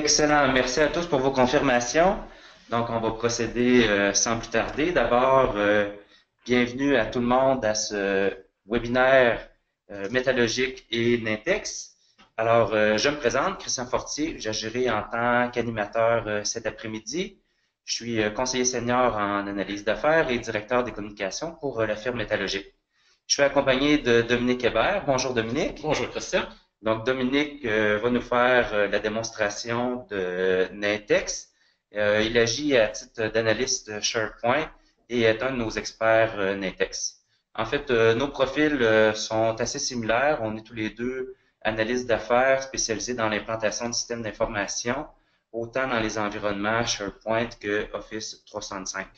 Excellent. Merci à tous pour vos confirmations. Donc, on va procéder sans plus tarder. D'abord, bienvenue à tout le monde à ce webinaire métallurgique et Nintex. Alors, je me présente, Christian Fortier. J'agirai en tant qu'animateur cet après-midi. Je suis conseiller senior en analyse d'affaires et directeur des communications pour la firme métallurgique. Je suis accompagné de Dominique Hébert. Bonjour Dominique. Bonjour Christian. Donc, Dominique va nous faire la démonstration de Nintex. Il agit à titre d'analyste SharePoint et est un de nos experts Nintex. En fait, nos profils sont assez similaires. On est tous les deux analystes d'affaires spécialisés dans l'implantation de systèmes d'information, autant dans les environnements SharePoint que Office 365.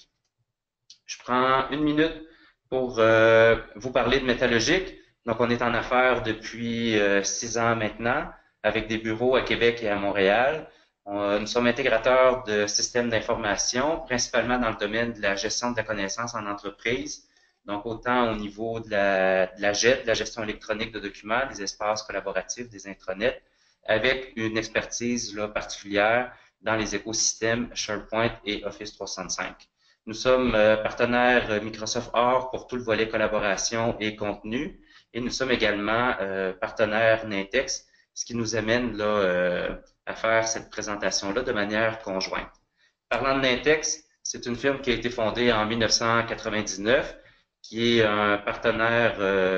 Je prends une minute pour vous parler de Métallogique. Donc, on est en affaires depuis 6 ans maintenant, avec des bureaux à Québec et à Montréal. Nous sommes intégrateurs de systèmes d'information, principalement dans le domaine de la gestion de la connaissance en entreprise. Donc, autant au niveau de la GED, de la gestion électronique de documents, des espaces collaboratifs, des intranets, avec une expertise là, particulière dans les écosystèmes SharePoint et Office 365. Nous sommes partenaires Microsoft Or pour tout le volet collaboration et contenu. Et nous sommes également partenaires Nintex, ce qui nous amène là, à faire cette présentation-là de manière conjointe. Parlant de Nintex, c'est une firme qui a été fondée en 1999, qui est un partenaire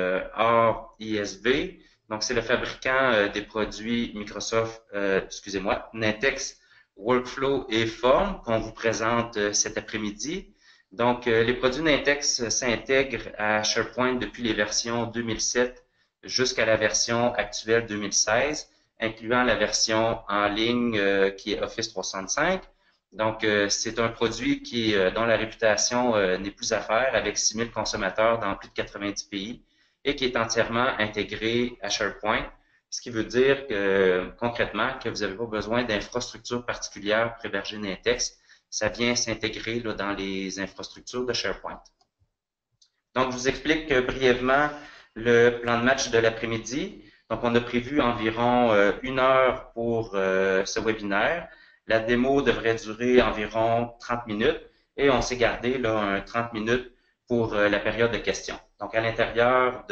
Or ISV. Donc, c'est le fabricant des produits Microsoft, excusez-moi, Nintex Workflow et Form qu'on vous présente cet après-midi. Donc, les produits Nintex s'intègrent à SharePoint depuis les versions 2007 jusqu'à la version actuelle 2016, incluant la version en ligne qui est Office 365. Donc, c'est un produit dont la réputation n'est plus à faire, avec 6000 consommateurs dans plus de 90 pays et qui est entièrement intégré à SharePoint, ce qui veut dire que concrètement que vous n'avez pas besoin d'infrastructures particulières pour héberger Nintex. Ça vient s'intégrer dans les infrastructures de SharePoint. Donc, je vous explique brièvement le plan de match de l'après-midi. Donc, on a prévu environ 1 heure pour ce webinaire. La démo devrait durer environ 30 minutes et on s'est gardé là, 30 minutes pour la période de questions. Donc, à l'intérieur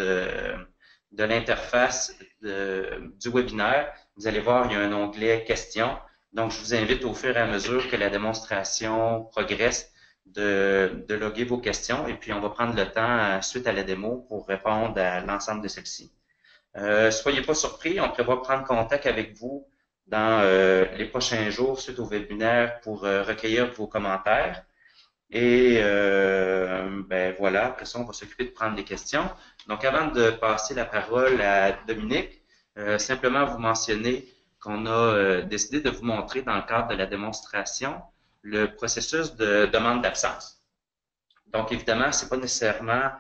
de l'interface du webinaire, vous allez voir, il y a un onglet questions. Donc, je vous invite au fur et à mesure que la démonstration progresse de loguer vos questions et puis on va prendre le temps suite à la démo pour répondre à l'ensemble de celles-ci. Soyez pas surpris, on prévoit prendre contact avec vous dans les prochains jours suite au webinaire pour recueillir vos commentaires. Et ben voilà, après ça, on va s'occuper de prendre des questions. Donc, avant de passer la parole à Dominique, simplement vous mentionner qu'on a décidé de vous montrer dans le cadre de la démonstration le processus de demande d'absence. Donc, évidemment, ce n'est pas nécessairement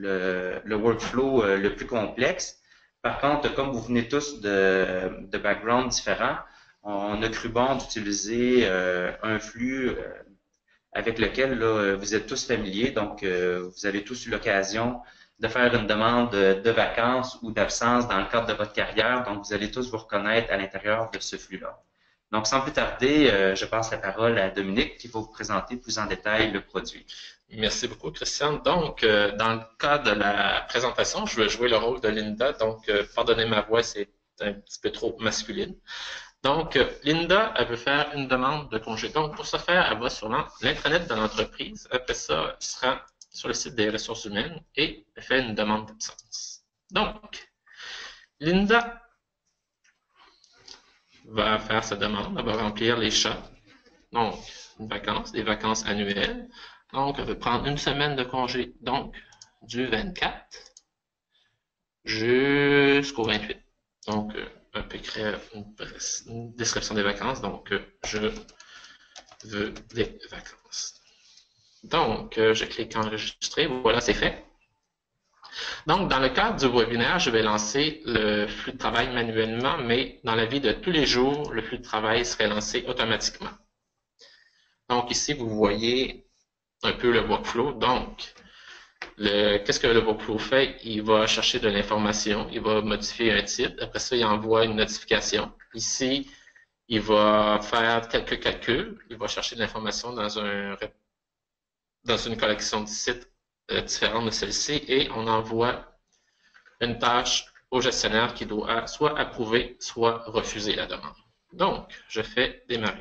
le workflow le plus complexe. Par contre, comme vous venez tous de backgrounds différents, on a cru bon d'utiliser un flux avec lequel là, vous êtes tous familiers. Donc, vous avez tous eu l'occasion de faire une demande de vacances ou d'absence dans le cadre de votre carrière. Donc, vous allez tous vous reconnaître à l'intérieur de ce flux-là. Donc, sans plus tarder, je passe la parole à Dominique qui va vous présenter plus en détail le produit. Merci beaucoup, Christian. Donc, dans le cas de la présentation, je vais jouer le rôle de Linda. Donc, pardonnez ma voix, c'est un petit peu trop masculine. Donc, Linda, elle veut faire une demande de congé. Donc, pour ce faire, elle va sur l'intranet de l'entreprise. Après ça, elle se rend sur le site des ressources humaines et elle fait une demande d'absence. Donc, Linda va faire sa demande. Elle va remplir les champs. Donc, des vacances annuelles. Donc, elle veut prendre une semaine de congé. Donc, du 24 jusqu'au 28. Donc, on peut créer une description des vacances. Donc, je veux des vacances. Donc, je clique enregistrer. Voilà, c'est fait. Donc, dans le cadre du webinaire, je vais lancer le flux de travail manuellement, mais dans la vie de tous les jours, le flux de travail serait lancé automatiquement. Donc, ici, vous voyez un peu le workflow. Donc, qu'est-ce que le workflow fait? Il va chercher de l'information, il va modifier un titre, après ça, il envoie une notification. Ici, Il va faire quelques calculs. Il va chercher de l'information dans une collection de sites différents de celle-ci et on envoie une tâche au gestionnaire qui doit soit approuver, soit refuser la demande. Donc, je fais démarrer.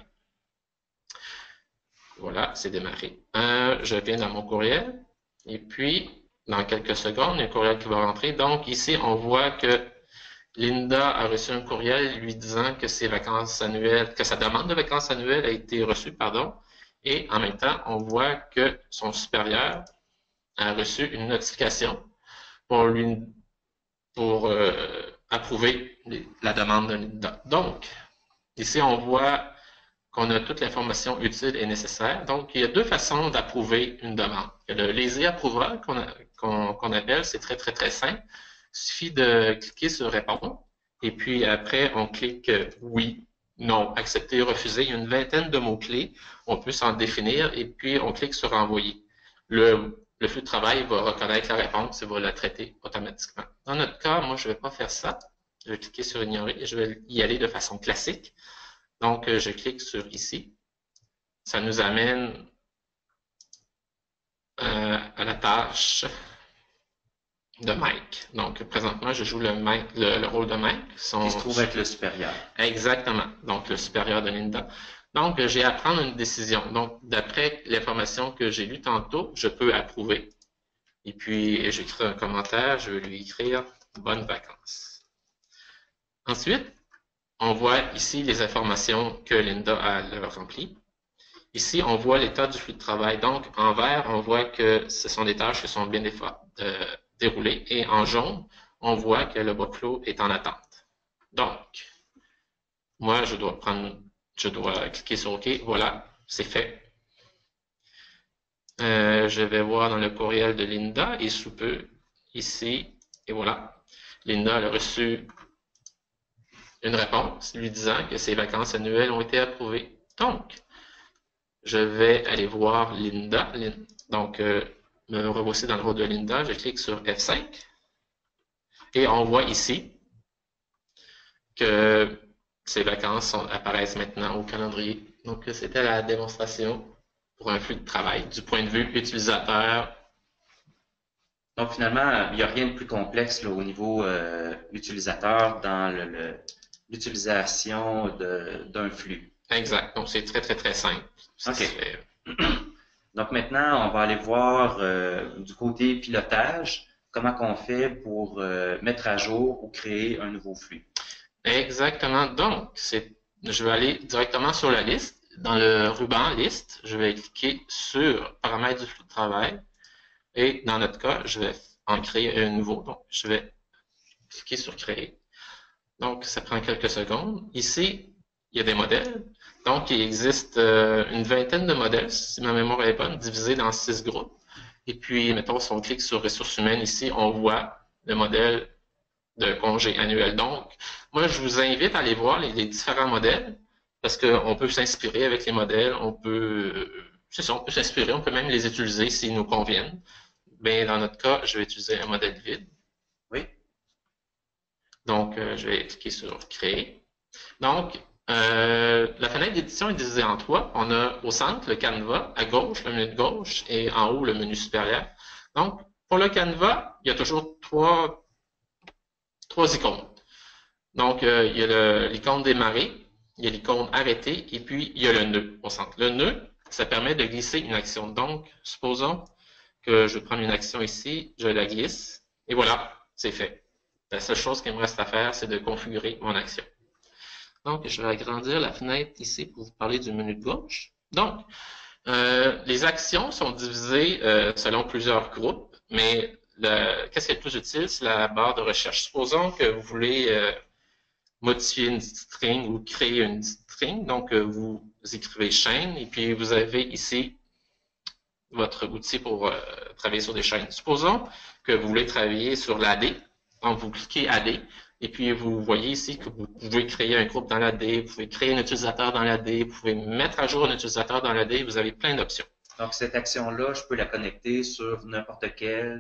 Voilà, c'est démarré. Je viens dans mon courriel et puis, dans quelques secondes, il y a un courriel qui va rentrer. Donc, ici, on voit que Linda a reçu un courriel lui disant que ses vacances annuelles, que sa demande de vacances annuelles a été reçue, pardon. Et en même temps, on voit que son supérieur a reçu une notification pour approuver la demande de Linda. Donc, ici, on voit qu'on a toute l'information utile et nécessaire. Donc, il y a deux façons d'approuver une demande. Il y a le lazy approval qu'on appelle, c'est très, très, très simple. Il suffit de cliquer sur répondre et puis après, on clique oui, non, accepter, refuser. Il y a une vingtaine de mots-clés. On peut s'en définir et puis on clique sur envoyer. Le flux de travail va reconnaître la réponse et va la traiter automatiquement. Dans notre cas, moi, je ne vais pas faire ça. Je vais cliquer sur ignorer et je vais y aller de façon classique. Donc, je clique sur ici. Ça nous amène à la tâche de Mike. Donc, présentement, je joue le rôle de Mike. Qui se trouve être le supérieur. Exactement. Donc, le supérieur de Linda. Donc, j'ai à prendre une décision. Donc, d'après l'information que j'ai lue tantôt, je peux approuver. Et puis, j'écris un commentaire. Je vais lui écrire « Bonnes vacances ». Ensuite, on voit ici les informations que Linda a remplies. Ici, on voit l'état du flux de travail. Donc, en vert, on voit que ce sont des tâches qui sont bien déroulées. Et en jaune, on voit que le workflow est en attente. Donc, moi, je dois cliquer sur OK. Voilà, c'est fait. Je vais voir dans le courriel de Linda et sous peu, ici, et voilà. Linda a reçu une réponse lui disant que ses vacances annuelles ont été approuvées. Donc, je vais aller voir Linda. Donc, me revoici dans le rôle de Linda. Je clique sur F5 et on voit ici que ces vacances apparaissent maintenant au calendrier. Donc, c'était la démonstration pour un flux de travail du point de vue utilisateur. Donc, finalement, il n'y a rien de plus complexe là, au niveau utilisateur dans l'utilisation d'un flux. Exact. Donc, c'est très, très, très simple. OK. Donc, maintenant, on va aller voir du côté pilotage, comment on fait pour mettre à jour ou créer un nouveau flux. Exactement. Donc, je vais aller directement sur la liste. Dans le ruban liste, je vais cliquer sur paramètres du flux de travail. Et dans notre cas, je vais en créer un nouveau. Donc, je vais cliquer sur créer. Donc, ça prend quelques secondes. Ici, il y a des modèles. Donc, il existe une vingtaine de modèles, si ma mémoire est bonne, divisés dans 6 groupes. Et puis, mettons, si on clique sur ressources humaines, ici, on voit le modèle de congé annuel. Donc, moi, je vous invite à aller voir les différents modèles parce qu'on peut s'inspirer avec les modèles, on peut s'inspirer, on peut même les utiliser s'ils nous conviennent. Bien, dans notre cas, je vais utiliser un modèle vide. Oui. Donc, je vais cliquer sur Créer. Donc, la fenêtre d'édition est divisée en trois. On a au centre le canevas, à gauche le menu de gauche et en haut le menu supérieur. Donc, pour le canevas, il y a toujours trois icônes. Donc, il y a l'icône démarrer, il y a l'icône arrêter et puis il y a le nœud au centre. Le nœud, ça permet de glisser une action. Donc, supposons que je prends une action ici, je la glisse et voilà, c'est fait. La seule chose qu'il me reste à faire, c'est de configurer mon action. Donc, je vais agrandir la fenêtre ici pour vous parler du menu de gauche. Donc, les actions sont divisées selon plusieurs groupes, mais qu'est-ce qui est le plus utile? C'est la barre de recherche. Supposons que vous voulez modifier une string ou créer une string. Donc, vous écrivez chaîne et puis vous avez ici votre outil pour travailler sur des chaînes. Supposons que vous voulez travailler sur l'AD. Donc, vous cliquez AD et puis vous voyez ici que vous pouvez créer un groupe dans l'AD, vous pouvez créer un utilisateur dans l'AD, vous pouvez mettre à jour un utilisateur dans l'AD, vous avez plein d'options. Donc, cette action-là, je peux la connecter sur n'importe quel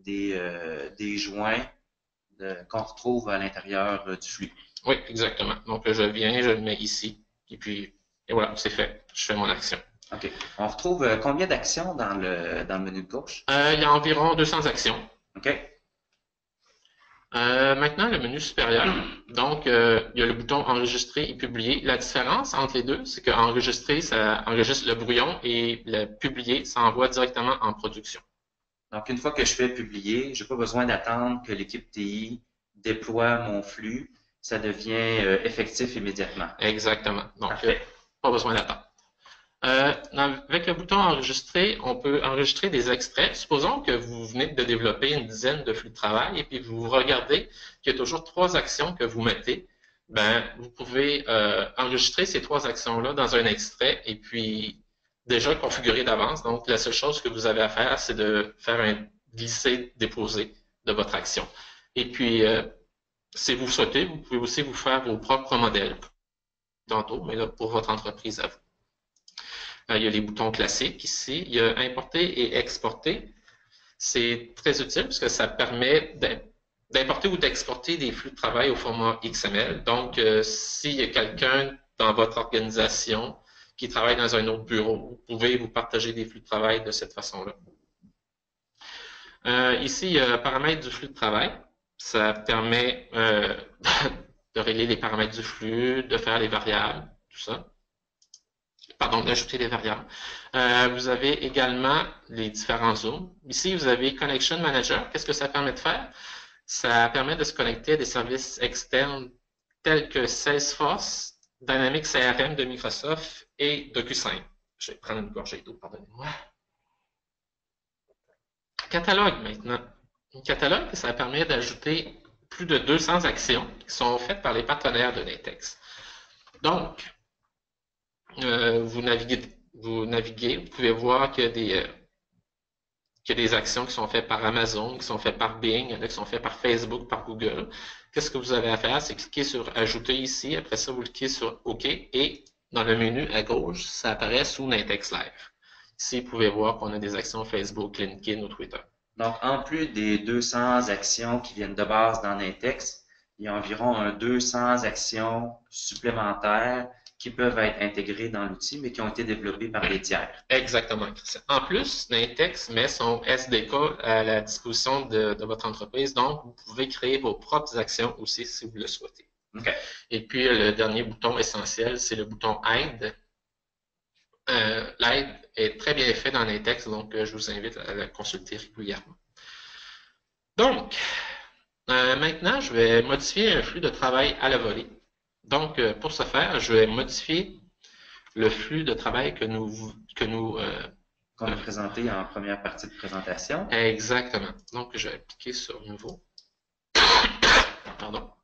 des joints qu'on retrouve à l'intérieur du flux. Oui, exactement. Donc, je viens, je le mets ici Et puis, et voilà, c'est fait. Je fais mon action. OK. On retrouve combien d'actions dans le menu de gauche? Il y a environ 200 actions. OK. Maintenant, le menu supérieur. Donc, il y a le bouton enregistrer et publier. La différence entre les deux, c'est que enregistrer, ça enregistre le brouillon et le publier, ça envoie directement en production. Donc, une fois que je fais publier, je n'ai pas besoin d'attendre que l'équipe TI déploie mon flux. Ça devient effectif immédiatement. Exactement. Donc, Parfait. pas besoin d'attendre. Avec le bouton enregistrer, on peut enregistrer des extraits. Supposons que vous venez de développer une dizaine de flux de travail et puis vous regardez qu'il y a toujours 3 actions que vous mettez. Ben, vous pouvez enregistrer ces 3 actions-là dans un extrait et puis déjà configurer d'avance. Donc, la seule chose que vous avez à faire, c'est de faire un glisser-déposer de votre action. Et puis, si vous souhaitez, vous pouvez aussi vous faire vos propres modèles tantôt, mais là, pour votre entreprise à vous. Il y a les boutons classiques ici. Il y a importer et exporter. C'est très utile parce que ça permet d'importer ou d'exporter des flux de travail au format XML. Donc, s'il y a quelqu'un dans votre organisation qui travaille dans un autre bureau, vous pouvez vous partager des flux de travail de cette façon-là. Ici, il y a paramètres du flux de travail. Ça permet de régler les paramètres du flux, de faire les variables, tout ça. Pardon, d'ajouter des variables. Vous avez également les différents zooms. Ici, vous avez Connection Manager. Qu'est-ce que ça permet de faire? Ça permet de se connecter à des services externes tels que Salesforce, Dynamics CRM de Microsoft et DocuSign. Je vais prendre une gorgée d'eau, pardonnez-moi. Catalogue maintenant. Un catalogue, ça permet d'ajouter plus de 200 actions qui sont faites par les partenaires de Natex. Donc, vous naviguez, vous pouvez voir qu'il y a des actions qui sont faites par Amazon, qui sont faites par Bing, il y en a qui sont faites par Facebook, par Google. Qu'est-ce que vous avez à faire? C'est cliquer sur Ajouter ici, après ça, vous cliquez sur OK, et dans le menu à gauche, ça apparaît sous Natex Live. Ici, vous pouvez voir qu'on a des actions Facebook, LinkedIn ou Twitter. Donc, en plus des 200 actions qui viennent de base dans Natex, il y a environ 200 actions supplémentaires qui peuvent être intégrées dans l'outil, mais qui ont été développées par des tiers. Exactement, Christian. En plus, Natex met son SDK à la disposition de votre entreprise, donc vous pouvez créer vos propres actions aussi si vous le souhaitez. Okay. Et puis, le dernier bouton essentiel, c'est le bouton Aide. L'aide est très bien fait dans Natex, donc je vous invite à la consulter régulièrement. Donc, maintenant, je vais modifier un flux de travail à la volée. Donc, pour ce faire, je vais modifier le flux de travail qu'on a présenté en première partie de présentation. Exactement. Donc, je vais cliquer sur Nouveau. Pardon.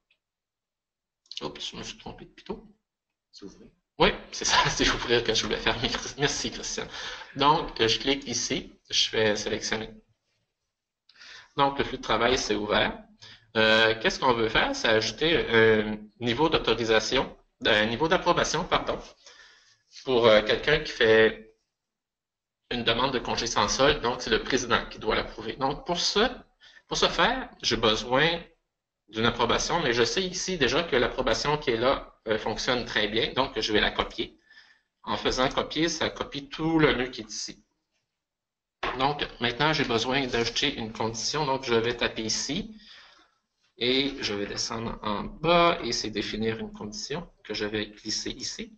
Oups, je me suis trompé de pitot. S'ouvrir. Oui, c'est ça, c'est ouvrir que je voulais faire. Merci, Christian. Donc, je clique ici, je fais sélectionner. Donc, le flux de travail, c'est ouvert. Qu'est-ce qu'on veut faire? C'est ajouter un niveau d'autorisation, un niveau d'approbation, pardon, pour quelqu'un qui fait une demande de congé sans solde. Donc, c'est le président qui doit l'approuver. Donc, pour ce faire, j'ai besoin d'une approbation, mais je sais ici déjà que l'approbation qui est là fonctionne très bien, donc je vais la copier. En faisant copier, ça copie tout le nœud qui est ici. Donc, maintenant, j'ai besoin d'ajouter une condition, donc je vais taper ici, et je vais descendre en bas, et c'est définir une condition que je vais glisser ici.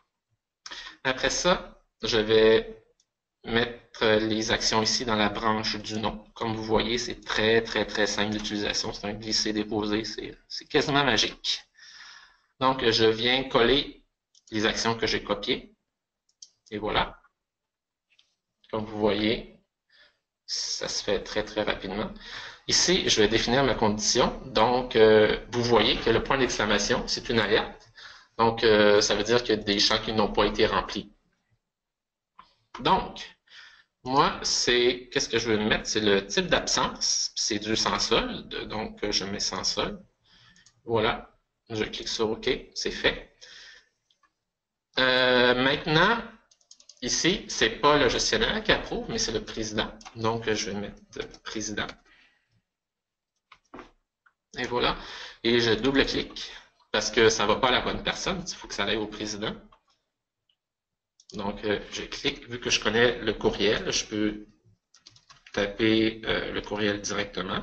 Après ça, je vais mettre les actions ici dans la branche du nom. Comme vous voyez, c'est très, très, très simple d'utilisation. C'est un glisser-déposer, c'est quasiment magique. Donc, je viens coller les actions que j'ai copiées. Et voilà. Comme vous voyez, ça se fait très, très rapidement. Ici, je vais définir ma condition. Donc, vous voyez que le point d'exclamation, c'est une alerte. Donc, ça veut dire qu'il y a des champs qui n'ont pas été remplis. Donc, moi, qu'est-ce que je vais mettre? C'est le type d'absence. C'est du sans solde. Donc, je mets sans solde. Voilà. Je clique sur OK. C'est fait. Maintenant, ici, c'est pas le gestionnaire qui approuve, mais c'est le président. Donc, je vais mettre président. Et voilà. Et je double-clique parce que ça ne va pas à la bonne personne. Il faut que ça aille au président. Donc, je clique, vu que je connais le courriel, je peux taper le courriel directement.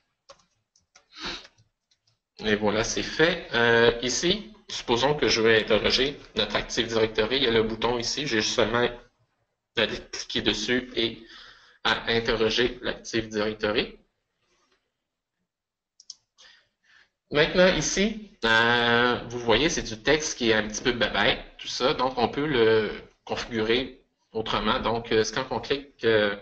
Et voilà, c'est fait. Ici, supposons que je vais interroger notre Active Directory. Il y a le bouton ici. J'ai seulement à cliquer dessus et à interroger l'Active Directory. Maintenant, ici, vous voyez, c'est du texte qui est un petit peu bébête, tout ça. Donc, on peut le configurer autrement. Donc, quand on clique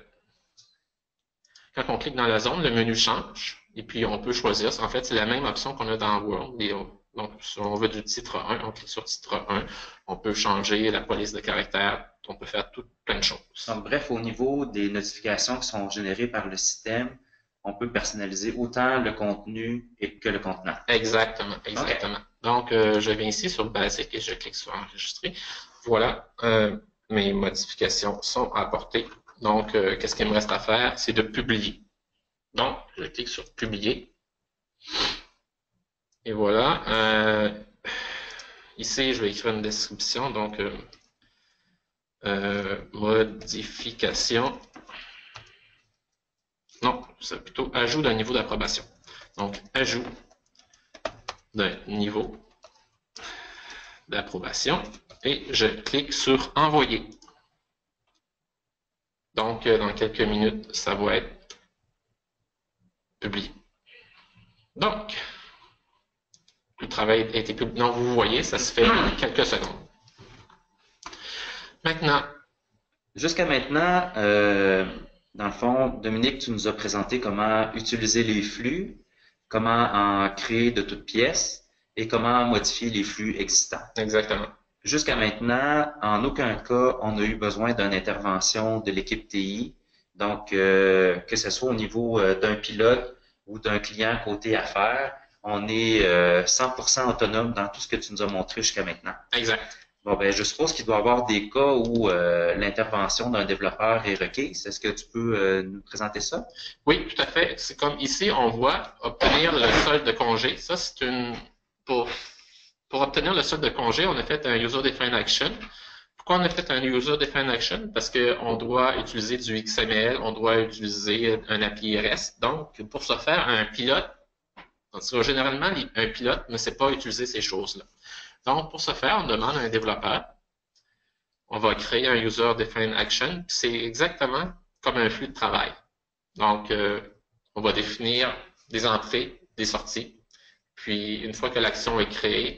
dans la zone, le menu change. Et puis, on peut choisir. En fait, c'est la même option qu'on a dans Word. Donc, si on veut du titre 1, on clique sur titre 1. On peut changer la police de caractère. On peut faire plein de choses. Donc, bref, au niveau des notifications qui sont générées par le système, on peut personnaliser autant le contenu que le contenant. Exactement, exactement. Okay. Donc, je viens ici sur Basic et je clique sur Enregistrer. Voilà, mes modifications sont apportées. Donc, qu'est-ce qu'il me reste à faire? C'est de publier. Donc, je clique sur Publier. Et voilà. Ici, je vais écrire une description. Donc, modification. Non, c'est plutôt ajout d'un niveau d'approbation. Donc, ajout d'un niveau d'approbation. Et je clique sur Envoyer. Donc, dans quelques minutes, ça va être publié. Donc, le travail a été publié. Donc, vous voyez, ça se fait en quelques secondes. Maintenant. Jusqu'à maintenant, dans le fond, Dominique, tu nous as présenté comment utiliser les flux, comment en créer de toutes pièces et comment modifier les flux existants. Exactement. Jusqu'à maintenant, en aucun cas, on a eu besoin d'une intervention de l'équipe TI. Donc, que ce soit au niveau d'un pilote ou d'un client côté affaires, on est 100% autonome dans tout ce que tu nous as montré jusqu'à maintenant. Exact. Bon, ben, je suppose qu'il doit y avoir des cas où l'intervention d'un développeur est requise. Est-ce que tu peux nous présenter ça? Oui, tout à fait. C'est comme ici, on voit obtenir le solde de congé. Ça, c'est une... Pour obtenir le solde de congé, on a fait un User Defined Action. Pourquoi on a fait un User Defined Action? Parce qu'on doit utiliser du XML, on doit utiliser un API REST. Donc, pour ce faire, un pilote, généralement, un pilote ne sait pas utiliser ces choses-là. Donc, pour ce faire, on demande à un développeur, on va créer un User Defined Action. C'est exactement comme un flux de travail. Donc, on va définir des entrées, des sorties. Puis, une fois que l'action est créée,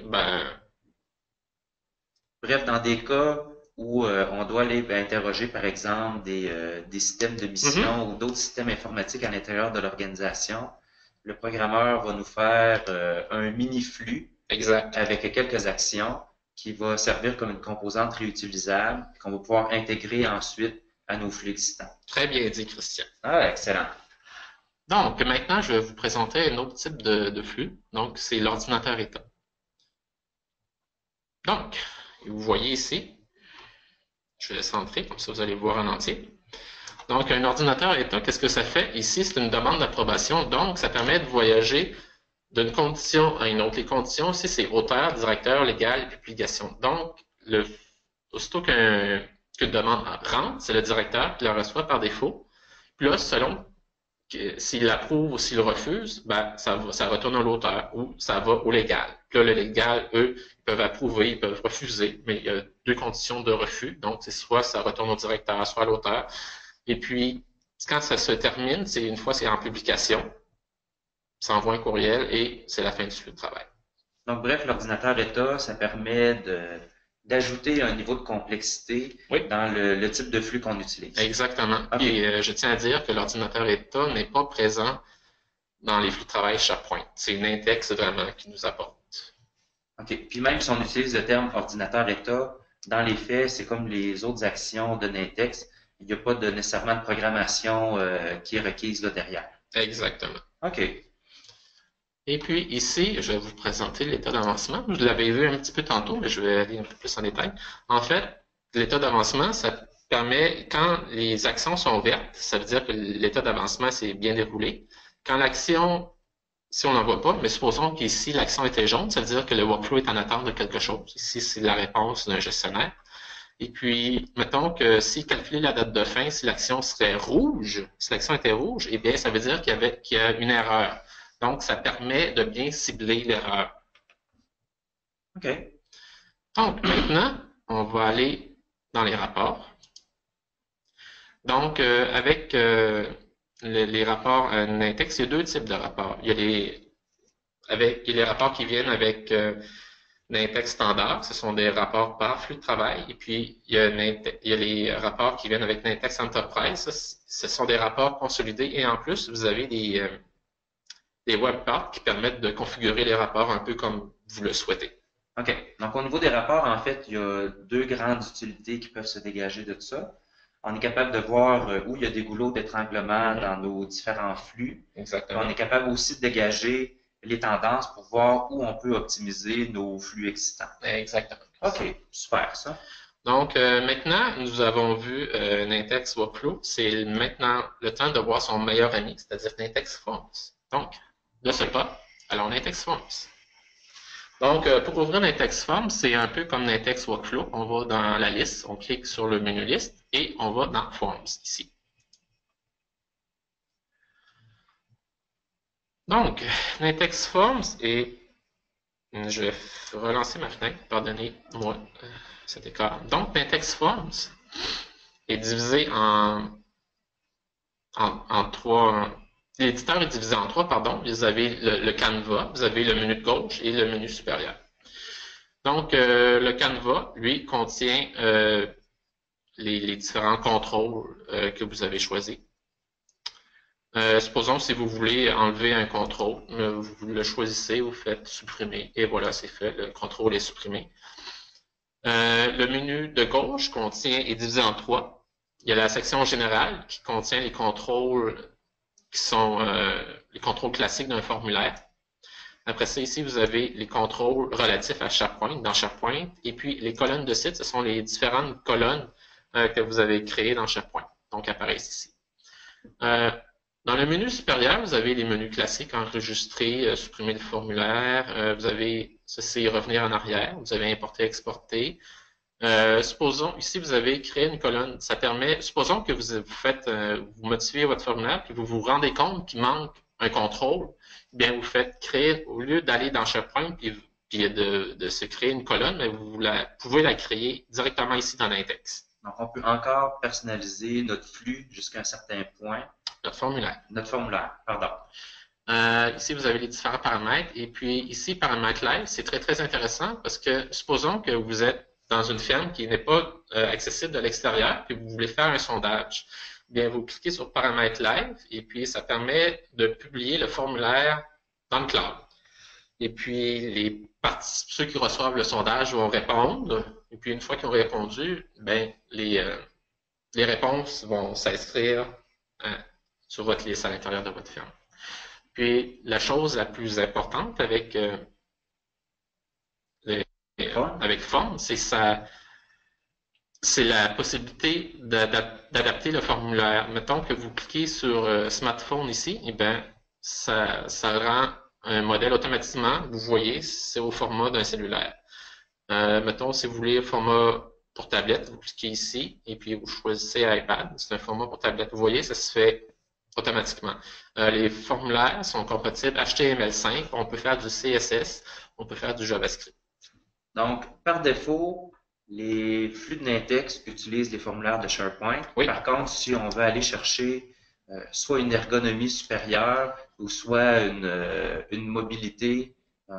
Bref, dans des cas où on doit aller interroger, par exemple, des systèmes de mission ou d'autres systèmes informatiques à l'intérieur de l'organisation, le programmeur va nous faire un mini-flux avec quelques actions qui va servir comme une composante réutilisable qu'on va pouvoir intégrer ensuite à nos flux existants. Très bien dit, Christian. Ah, excellent. Donc, maintenant, je vais vous présenter un autre type de flux. Donc, c'est l'ordinateur état. Donc, vous voyez ici, je vais centrer, comme ça vous allez voir en entier. Donc, un ordinateur état, qu'est-ce que ça fait? Ici, c'est une demande d'approbation. Donc, ça permet de voyager d'une condition à une autre. Les conditions, ici, c'est auteur, directeur, légal et publication. Donc, aussitôt qu'une demande rentre, c'est le directeur qui la reçoit par défaut. Puis là, selon s'il l'approuve ou s'il refuse, ça retourne à l'auteur ou ça va au légal. Puis là, le légal, eux, ils peuvent approuver, ils peuvent refuser, mais il y a deux conditions de refus. Donc, c'est soit ça retourne au directeur, soit à l'auteur. Et puis, quand ça se termine, c'est une fois c'est en publication, ça envoie un courriel et c'est la fin du flux de travail. Donc, bref, l'ordinateur état, ça permet d'ajouter un niveau de complexité dans le type de flux qu'on utilise. Exactement. Okay. Et je tiens à dire que l'ordinateur état n'est pas présent dans les flux de travail SharePoint. C'est une index vraiment qui nous apporte. OK. Puis même si on utilise le terme ordinateur état, dans les faits, c'est comme les autres actions de Nintex. Il n'y a pas nécessairement de programmation qui est requise là derrière. Exactement. OK. Et puis ici, je vais vous présenter l'état d'avancement. Je l'avais vu un petit peu tantôt, mais je vais aller un peu plus en détail. En fait, l'état d'avancement, ça permet, quand les actions sont vertes, ça veut dire que l'état d'avancement s'est bien déroulé. Quand l'action, si on n'en voit pas, mais supposons qu'ici l'action était jaune, ça veut dire que le workflow est en attente de quelque chose. Ici, c'est la réponse d'un gestionnaire. Et puis, mettons que si calculer la date de fin, si l'action serait rouge, si l'action était rouge, eh bien, ça veut dire qu'il y a une erreur. Donc, ça permet de bien cibler l'erreur. OK. Donc, maintenant, on va aller dans les rapports. Donc, avec les rapports Nintex, il y a deux types de rapports. Il y a les rapports qui viennent avec Nintex standard, ce sont des rapports par flux de travail. Et puis, il y a les rapports qui viennent avec Nintex Enterprise. Ce sont des rapports consolidés. Et en plus, vous avez des webparts qui permettent de configurer les rapports un peu comme vous le souhaitez. OK. Donc, au niveau des rapports, en fait, il y a deux grandes utilités qui peuvent se dégager de tout ça. On est capable de voir où il y a des goulots d'étranglement dans nos différents flux. Exactement. On est capable aussi de dégager les tendances pour voir où on peut optimiser nos flux existants. Exactement. OK, super ça. Donc, maintenant, nous avons vu Nintex Workflow. C'est maintenant le temps de voir son meilleur ami, c'est-à-dire Nintex Forms. Donc, de ce pas, allons Nintex Forms. Donc, pour ouvrir Nintex Forms, c'est un peu comme Nintex Workflow. On va dans la liste, on clique sur le menu liste et on va dans Forms ici. Donc, Nintex Forms et je vais relancer ma fenêtre, pardonnez-moi cet écart. Donc, Nintex Forms est divisé en trois. L'éditeur est divisé en trois, pardon. Vous avez le canevas, vous avez le menu de gauche et le menu supérieur. Donc, le canevas, lui, contient les différents contrôles que vous avez choisis. Supposons si vous voulez enlever un contrôle, vous le choisissez, vous faites supprimer, et voilà, c'est fait, le contrôle est supprimé. Le menu de gauche est divisé en trois. Il y a la section générale qui contient les contrôles qui sont les contrôles classiques d'un formulaire. Après ça, ici, vous avez les contrôles relatifs à SharePoint, dans SharePoint. Et puis, les colonnes de site, ce sont les différentes colonnes que vous avez créées dans SharePoint. Donc, apparaissent ici. Dans le menu supérieur, vous avez les menus classiques, enregistrer, supprimer le formulaire. Vous avez, ceci, revenir en arrière. Vous avez importer, exporter. Supposons, ici, vous avez créé une colonne. Ça permet, supposons que vous modifiez votre formulaire, puis vous vous rendez compte qu'il manque un contrôle. Eh bien, vous faites créer, au lieu d'aller dans SharePoint, puis de se créer une colonne, mais vous pouvez la créer directement ici dans l'index. Donc, on peut encore personnaliser notre flux jusqu'à un certain point. Notre formulaire, pardon. Ici, vous avez les différents paramètres. Et puis, ici, paramètres live, c'est très, très intéressant parce que supposons que vous êtes dans une ferme qui n'est pas accessible de l'extérieur, puis vous voulez faire un sondage. Bien, vous cliquez sur paramètres live et puis ça permet de publier le formulaire dans le cloud. Et puis, ceux qui reçoivent le sondage vont répondre. Et puis, une fois qu'ils ont répondu, ben, les réponses vont s'inscrire sur votre liste à l'intérieur de votre ferme. Puis, la chose la plus importante avec Form, c'est la possibilité d'adapter le formulaire. Mettons que vous cliquez sur smartphone ici, et bien, ça rend un modèle automatiquement. Vous voyez, c'est au format d'un cellulaire. Mettons, si vous voulez format pour tablette, vous cliquez ici, et puis vous choisissez iPad. C'est un format pour tablette. Vous voyez, ça se fait automatiquement. Les formulaires sont compatibles HTML5, on peut faire du CSS, on peut faire du JavaScript. Donc, par défaut, les flux de Nintex utilisent les formulaires de SharePoint. Oui. Par contre, si on veut aller chercher soit une ergonomie supérieure ou soit une mobilité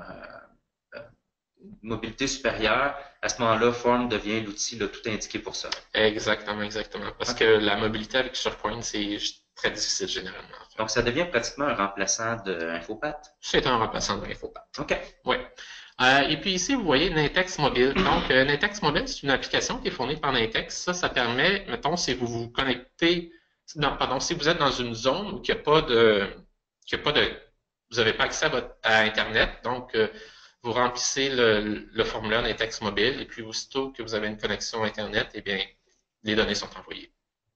supérieure, à ce moment-là, Form devient l'outil tout indiqué pour ça. Exactement. Parce que la mobilité avec SharePoint, c'est très difficile généralement. Donc, ça devient pratiquement un remplaçant de Infopat. C'est un remplaçant de Infopat. OK. Oui. Et puis ici, vous voyez Nintex Mobile. Donc, Nintex Mobile, c'est une application qui est fournie par Nintex. Ça permet, mettons, si vous vous connectez, si vous êtes dans une zone où il n'y a pas de, vous n'avez pas accès à Internet, donc vous remplissez le formulaire Nintex Mobile et puis aussitôt que vous avez une connexion Internet, eh bien, les données sont envoyées.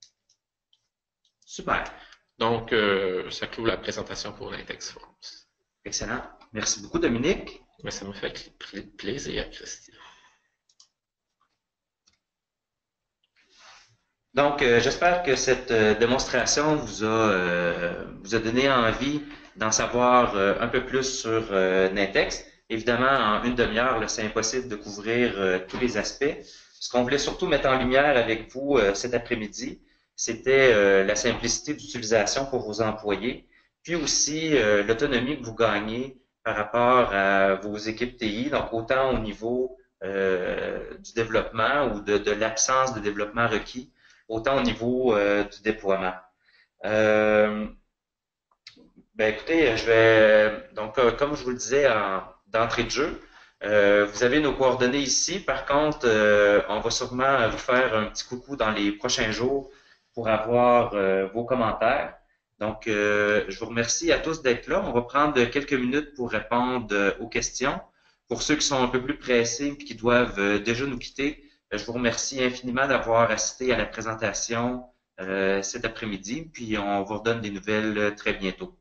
Super. Donc, ça clôt la présentation pour Nintex Forms. Excellent. Merci beaucoup, Dominique. Mais ça me fait plaisir, Christian. Donc, j'espère que cette démonstration vous a donné envie d'en savoir un peu plus sur Nintex. Évidemment, en une demi-heure, là, c'est impossible de couvrir tous les aspects. Ce qu'on voulait surtout mettre en lumière avec vous cet après-midi, c'était la simplicité d'utilisation pour vos employés, puis aussi l'autonomie que vous gagnez par rapport à vos équipes TI, donc autant au niveau du développement ou de l'absence de développement requis, autant au niveau du déploiement. Euh, écoutez, je vais donc comme je vous le disais d'entrée de jeu, vous avez nos coordonnées ici. Par contre, on va sûrement vous faire un petit coucou dans les prochains jours pour avoir vos commentaires. Donc, je vous remercie à tous d'être là. On va prendre quelques minutes pour répondre aux questions. Pour ceux qui sont un peu plus pressés et qui doivent déjà nous quitter, je vous remercie infiniment d'avoir assisté à la présentation cet après-midi, puis on vous redonne des nouvelles très bientôt.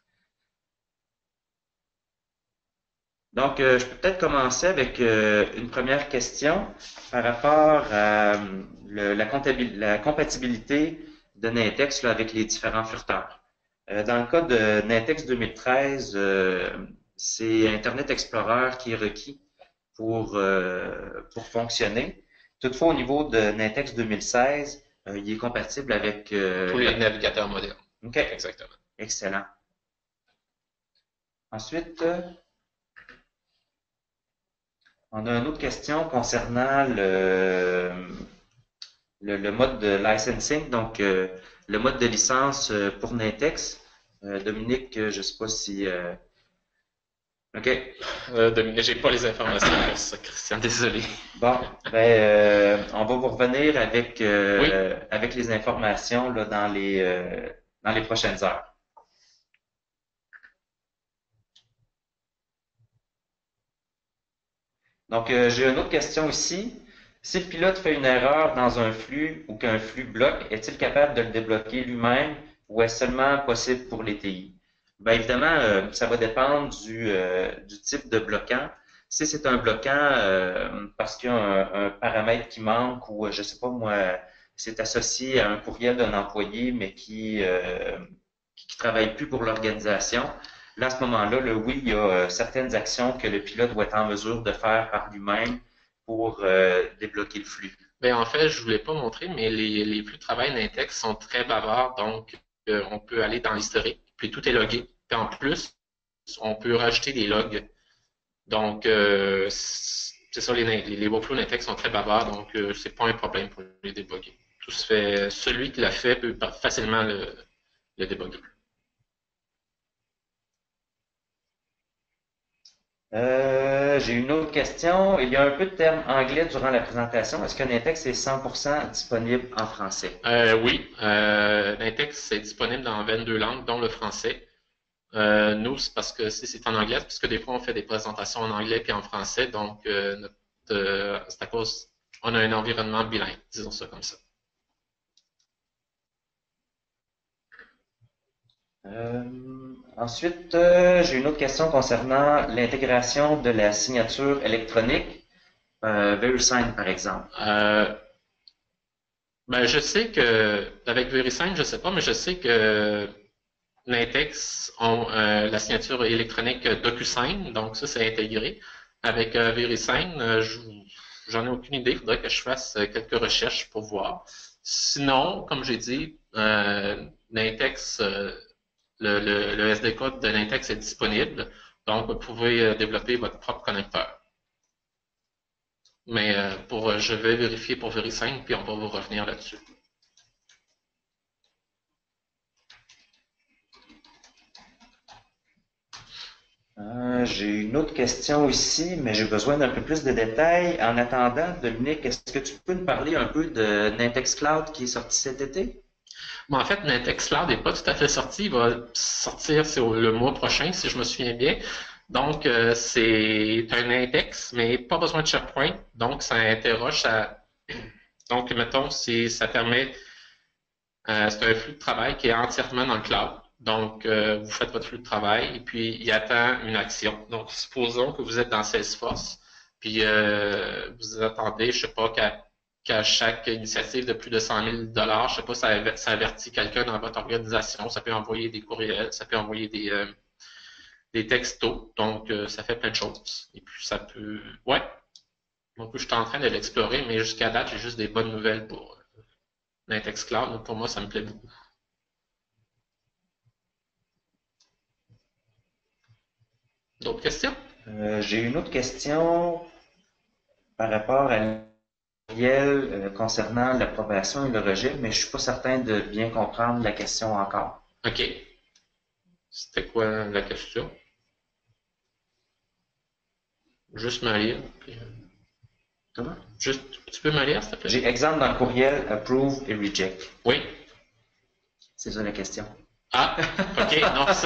Donc, je peux peut-être commencer avec une première question par rapport à la compatibilité de Nintex là, avec les différents furteurs. Dans le cas de Nintex 2013, c'est Internet Explorer qui est requis pour fonctionner. Toutefois, au niveau de Nintex 2016, il est compatible avec Tous les navigateurs modernes. OK, Exactement. excellent. Ensuite, on a une autre question concernant le mode de licensing, donc le mode de licence pour Nintex. Dominique, je ne sais pas si... OK. Dominique, j'ai pas les informations pour ça, Christian, désolé. Bon, on va vous revenir avec, Oui. avec les informations là, dans les prochaines heures. Donc, j'ai une autre question ici. Si le pilote fait une erreur dans un flux ou qu'un flux bloque, est-il capable de le débloquer lui-même ou est-ce seulement possible pour les TI? Bien évidemment, ça va dépendre du type de bloquant. Si c'est un bloquant parce qu'il y a un paramètre qui manque ou je sais pas moi, c'est associé à un courriel d'un employé mais qui travaille plus pour l'organisation, là, à ce moment-là, oui, il y a certaines actions que le pilote doit être en mesure de faire par lui-même pour débloquer le flux. Ben, en fait, je voulais pas montrer, mais les flux de travail d'Intex sont très bavards, donc on peut aller dans l'historique, puis tout est logué. Puis en plus, on peut rajouter des logs. Donc, c'est ça, les workflows d'Intex sont très bavards, donc c'est pas un problème pour les débugger. Tout se fait, celui qui l'a fait peut facilement le débugger. J'ai une autre question. Il y a un peu de termes anglais durant la présentation. Est-ce que Nintex est 100% disponible en français? Oui, l'Intex est disponible dans 22 langues, dont le français. Nous, c'est parce que si c'est en anglais, parce que des fois on fait des présentations en anglais puis en français, donc c'est à cause on a un environnement bilingue, disons ça comme ça. Ensuite, j'ai une autre question concernant l'intégration de la signature électronique, VeriSign par exemple. Ben, je sais que, avec VeriSign, je sais pas, mais je sais que Nintex ont la signature électronique DocuSign, donc ça, c'est intégré. Avec VeriSign, j'en ai aucune idée, il faudrait que je fasse quelques recherches pour voir. Sinon, comme j'ai dit, Nintex, le SD code de Nintex est disponible, donc vous pouvez développer votre propre connecteur. Mais je vais vérifier pour VeriSign, puis on va vous revenir là-dessus. J'ai une autre question ici, mais j'ai besoin d'un peu plus de détails. En attendant, Dominique, est-ce que tu peux nous parler un peu de Nintex Cloud qui est sorti cet été? Bon, en fait, Nintex Cloud n'est pas tout à fait sorti. Il va sortir le mois prochain, si je me souviens bien. Donc, c'est un index, mais pas besoin de SharePoint. Donc, ça interroge ça. Donc, mettons, ça permet. C'est un flux de travail qui est entièrement dans le cloud. Donc, vous faites votre flux de travail et puis il attend une action. Donc, supposons que vous êtes dans Salesforce, puis vous attendez, je sais pas, qu'à chaque initiative de plus de 100 000 $, je sais pas, ça avertit quelqu'un dans votre organisation, ça peut envoyer des courriels, ça peut envoyer des textos, donc ça fait plein de choses. Et puis ça peut... Ouais, donc je suis en train de l'explorer, mais jusqu'à date, j'ai juste des bonnes nouvelles pour l'Intex Cloud, donc pour moi, ça me plaît beaucoup. D'autres questions? J'ai une autre question par rapport à courriel concernant l'approbation et le rejet, mais je suis pas certain de bien comprendre la question encore. OK. C'était quoi la question? Juste me lire. Puis, Comment? juste, tu peux me lire, s'il te plaît? J'ai exemple dans le courriel approve et reject. Oui. C'est ça la question. Ah, OK, non, ça.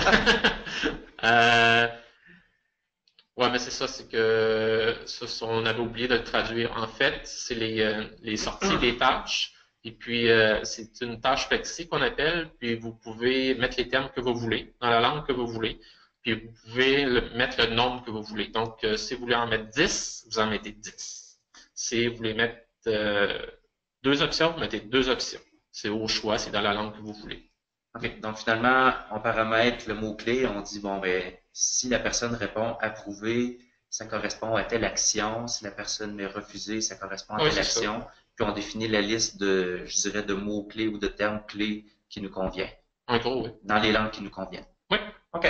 Ouais, mais c'est ça, c'est que ça, on avait oublié de le traduire. En fait, c'est les sorties des tâches. Et puis, c'est une tâche flexi qu'on appelle. Puis, vous pouvez mettre les termes que vous voulez, dans la langue que vous voulez. Puis, vous pouvez mettre le nombre que vous voulez. Donc, si vous voulez en mettre 10, vous en mettez 10. Si vous voulez mettre deux options, vous mettez deux options. C'est au choix, c'est dans la langue que vous voulez. OK. Donc, finalement, on paramètre le mot-clé. On dit, bon, ben, si la personne répond approuvé, ça correspond à telle action. Si la personne met refusé, ça correspond à Oui, telle c'est ça. action. Puis, on définit la liste de, je dirais, de mots-clés ou de termes clés qui nous convient. En gros, oui. Dans les langues qui nous conviennent. Oui. OK.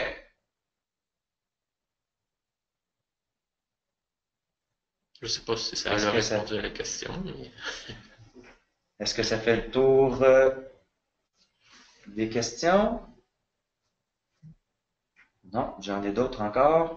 Je sais pas si ça Est-ce a que ça, répondu à la question, mais... est-ce que ça fait le tour des questions? Non, j'en ai d'autres encore.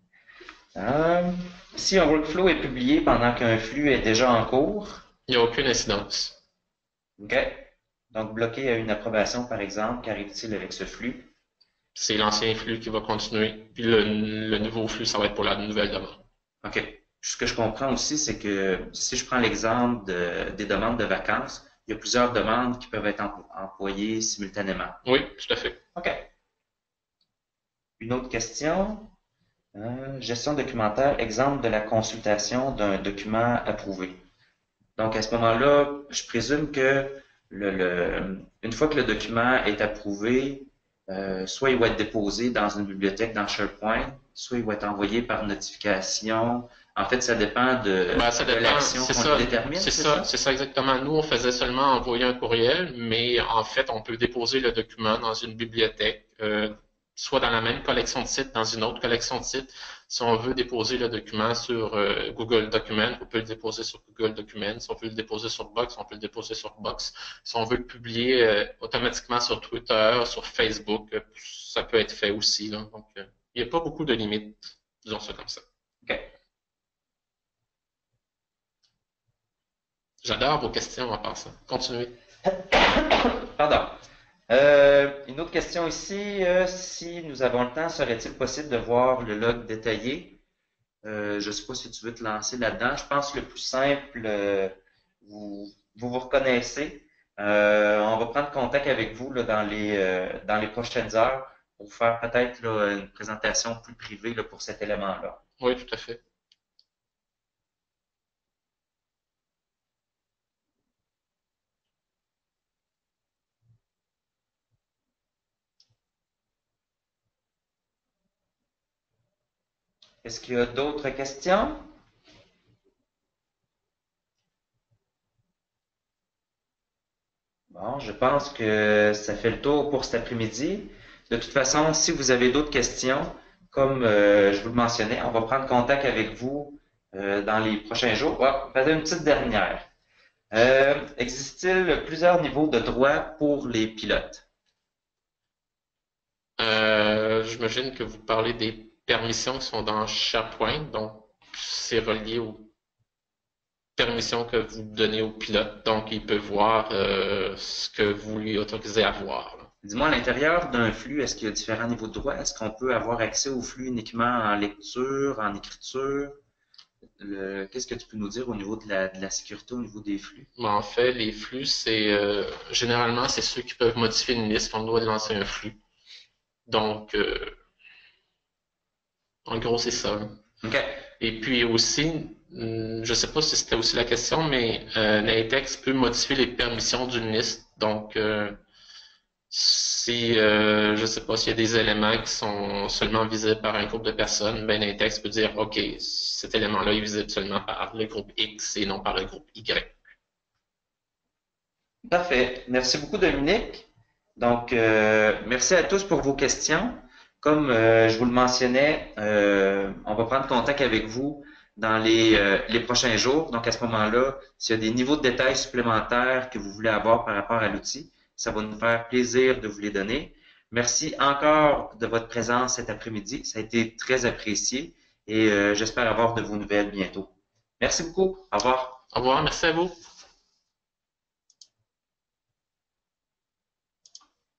Si un workflow est publié pendant qu'un flux est déjà en cours, Il n'y a aucune incidence. OK. Donc, bloqué à une approbation, par exemple, qu'arrive-t-il avec ce flux? C'est l'ancien flux qui va continuer, puis le nouveau flux, ça va être pour la nouvelle demande. OK. Ce que je comprends aussi, c'est que si je prends l'exemple des demandes de vacances, il y a plusieurs demandes qui peuvent être employées simultanément. Oui, tout à fait. OK. Une autre question. Gestion documentaire, exemple de la consultation d'un document approuvé. Donc, à ce moment-là, je présume que une fois que le document est approuvé, soit il va être déposé dans une bibliothèque dans SharePoint, soit il va être envoyé par notification. En fait, ça dépend de l'action qu'on détermine. C'est ça exactement. Nous, on faisait seulement envoyer un courriel, mais en fait, on peut déposer le document dans une bibliothèque, soit dans la même collection de sites, dans une autre collection de sites. Si on veut déposer le document sur Google Documents, on peut le déposer sur Google Documents. Si on veut le déposer sur Box, on peut le déposer sur Box. Si on veut le publier automatiquement sur Twitter, sur Facebook, ça peut être fait aussi. Là. Donc, il n'y a pas beaucoup de limites, disons ça comme ça. OK. J'adore vos questions en passant. Continuez. Pardon. Une autre question ici. Si nous avons le temps, serait-il possible de voir le log détaillé? Je ne sais pas si tu veux te lancer là-dedans. Je pense que le plus simple, vous reconnaissez. On va prendre contact avec vous là, dans les prochaines heures pour vous faire peut-être une présentation plus privée là, pour cet élément-là. Oui, tout à fait. Est-ce qu'il y a d'autres questions? Bon, je pense que ça fait le tour pour cet après-midi. De toute façon, si vous avez d'autres questions, comme je vous le mentionnais, on va prendre contact avec vous dans les prochains jours. Peut-être une petite dernière. Existe-t-il plusieurs niveaux de droit pour les pilotes? J'imagine que vous parlez des permissions qui sont dans SharePoint, donc c'est relié aux permissions que vous donnez au pilote, donc il peut voir ce que vous lui autorisez à voir. Dis-moi, à l'intérieur d'un flux, est-ce qu'il y a différents niveaux de droit? Est-ce qu'on peut avoir accès au flux uniquement en lecture, en écriture? Qu'est-ce que tu peux nous dire au niveau de la sécurité, au niveau des flux? Mais en fait, les flux, c'est généralement, c'est ceux qui peuvent modifier une liste quand on doit lancer un flux. Donc, en gros, c'est ça. OK. Et puis aussi, Je ne sais pas si c'était aussi la question, mais Natex peut modifier les permissions d'une liste. Donc, si je ne sais pas s'il y a des éléments qui sont seulement visibles par un groupe de personnes, ben Natex peut dire OK, cet élément-là est visible seulement par le groupe X et non par le groupe Y. Parfait. Merci beaucoup, Dominique. Donc, merci à tous pour vos questions. Comme je vous le mentionnais, on va prendre contact avec vous dans les prochains jours. Donc, à ce moment-là, s'il y a des niveaux de détails supplémentaires que vous voulez avoir par rapport à l'outil, ça va nous faire plaisir de vous les donner. Merci encore de votre présence cet après-midi. Ça a été très apprécié et j'espère avoir de vos nouvelles bientôt. Merci beaucoup. Au revoir. Au revoir, merci à vous.